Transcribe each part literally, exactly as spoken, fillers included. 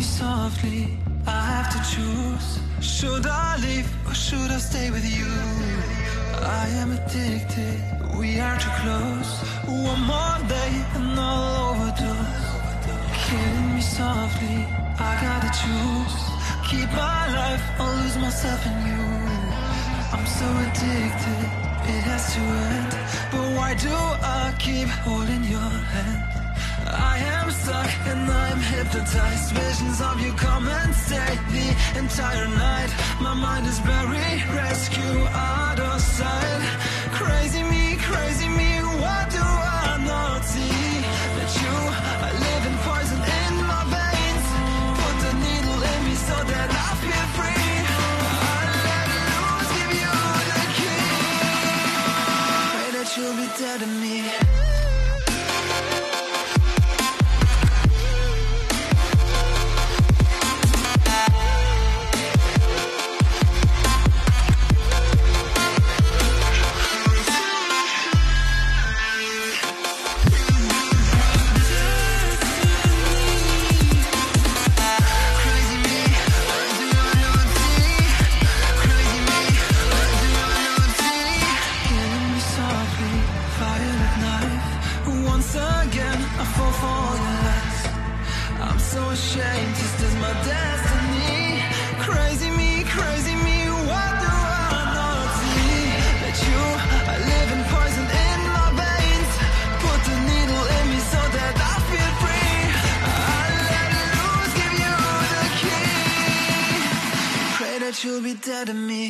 me softly, I have to choose. Should I leave or should I stay with you? I am addicted, we are too close. One more day and I'll overdose. Killing me softly, I gotta choose. Keep my life or lose myself in you. I'm so addicted, it has to end. But why do I keep holding your hand? I am stuck and I'm hypnotized. Visions of you come and stay the entire night. My mind is buried, rescue out of sight. Crazy me, crazy me, what do I not see? That you are living poison in my veins. Put the needle in me so that I feel free. I'll let loose, give you the key. Pray that you'll be dead to me. Ashamed, just as my destiny. Crazy me, crazy me, what do I not see? That you are living poison in my veins. Put the needle in me so that I feel free. I'll let loose, give you the key. Pray that you'll be dead to me.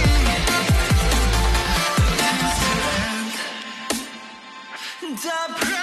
Stop.